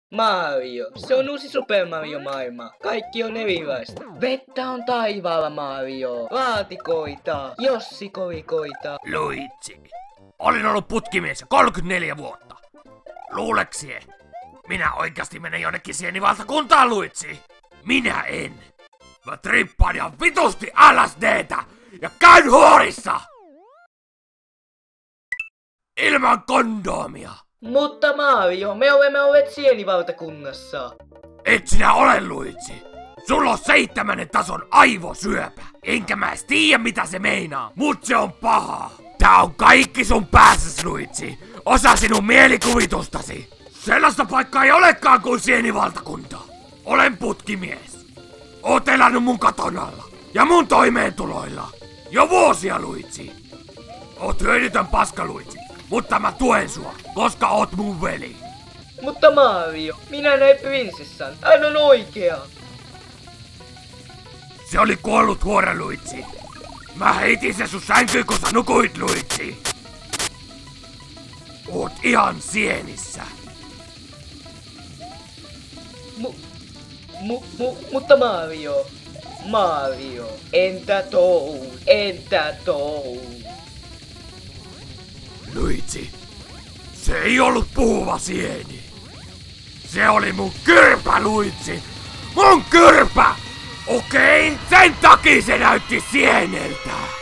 Mario. Se on uusi Super Mario-maailma. Kaikki on erilaista. Vettä on taivaalla, Mario. Laatikoita. Jossikolikoita. Luigi. Olin ollut putkimies 34 vuotta. Luuleksie? Minä oikeasti menen jonnekin sienivaltakuntaan, Luigi? Minä en. Mä trippaan ihan vitusti LSDtä ja käyn huorissa! Ilman kondoomia. Mutta Mario, me olemme olleet sienivaltakunnassa. Et sinä ole, Luigi. Sulla on 7. tason aivosyöpä. Enkä mä edes tiedä mitä se meinaa, mut se on paha. Tää on kaikki sun päässäs, Luigi. Osa sinun mielikuvitustasi. Sellaista paikkaa ei olekaan kuin sienivaltakunta. Olen putkimies. Oot elänyt mun katon alla ja mun toimeentuloilla. Jo vuosia, Luigi. Oot hyödytön paska, Luigi. Mutta mä tuen sua, koska oot mun veli. Mutta Mario, minä näin prinsessan. Hän on oikea. Se oli kuollut huora, Luigi. Mä heitin sen sun sänkyyn, kun sä nukuit, Luigi. Oot ihan sienissä. Mutta Mario, entä Toad? Luigi, se ei ollut puhuva sieni. Se oli mun kyrpä, Luigi. Mun kyrpä! Okei, sen takia se näytti sieneltä.